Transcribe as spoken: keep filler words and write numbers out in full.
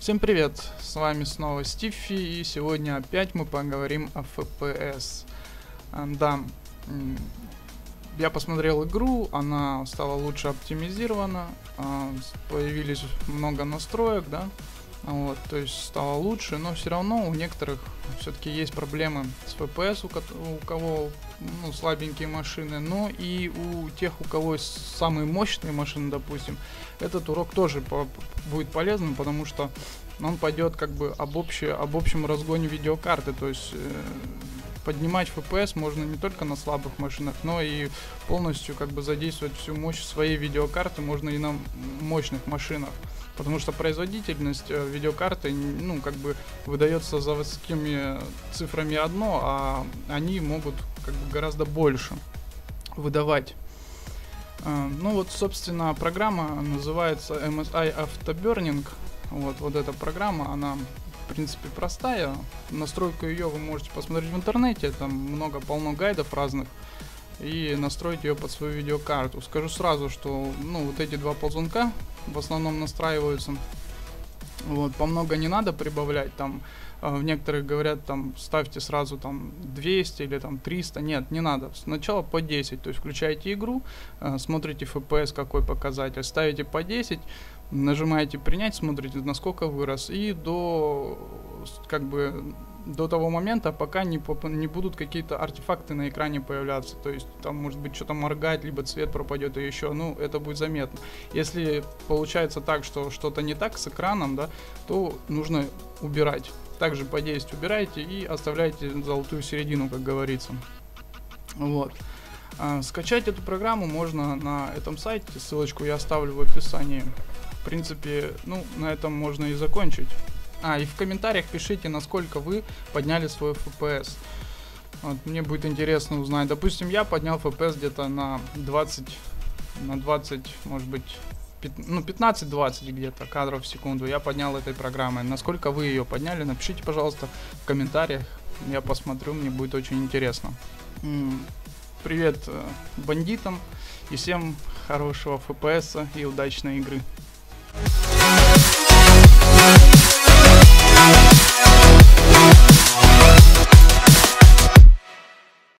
Всем привет, с вами снова Стиффи, и сегодня опять мы поговорим о эф пи эс. Да, я посмотрел игру, она стала лучше оптимизирована, появились много настроек, да, вот, то есть стало лучше, но все равно у некоторых все-таки есть проблемы с эф пи эс, у, у кого ну, слабенькие машины, но и у тех, у кого есть самые мощные машины, допустим, этот урок тоже по будет полезным, потому что он пойдет как бы об, общее, об общем разгоне видеокарты, то есть э, поднимать эф пи эс можно не только на слабых машинах, но и полностью как бы задействовать всю мощь своей видеокарты можно и на мощных машинах, потому что производительность э, видеокарты ну как бы выдается заводскими цифрами одно, а они могут как бы гораздо больше выдавать. Ну вот, собственно, программа называется эм эс ай Afterburning. Вот, вот эта программа, она, в принципе, простая. Настройку ее вы можете посмотреть в интернете. Там много, полно гайдов разных. И настроить ее под свою видеокарту. Скажу сразу, что, ну, вот эти два ползунка в основном настраиваются. Вот, по много не надо прибавлять. Там, в некоторых говорят, там, ставьте сразу там двести или там триста. Нет, не надо. Сначала по десять. То есть включаете игру, смотрите эф пи эс, какой показатель, ставите по десять, нажимаете принять, смотрите, насколько вырос. И до, как бы, до того момента, пока не, не будут какие-то артефакты на экране появляться. То есть там может быть что-то моргать, либо цвет пропадет и еще. Ну, это будет заметно. Если получается так, что что-то не так с экраном, да, то нужно убирать. Также по десять убирайте и оставляйте золотую середину, как говорится. Вот. А, скачать эту программу можно на этом сайте, ссылочку я оставлю в описании. В принципе, ну, на этом можно и закончить. А, и в комментариях пишите, насколько вы подняли свой эф пи эс. Вот, мне будет интересно узнать. Допустим, я поднял эф пи эс где-то на двадцать, на двадцать, может быть, ну, пятнадцать-двадцать где-то кадров в секунду я поднял этой программой. Насколько вы ее подняли, напишите, пожалуйста, в комментариях. Я посмотрю, мне будет очень интересно. Привет э, бандитам и всем хорошего эф пи эс и удачной игры.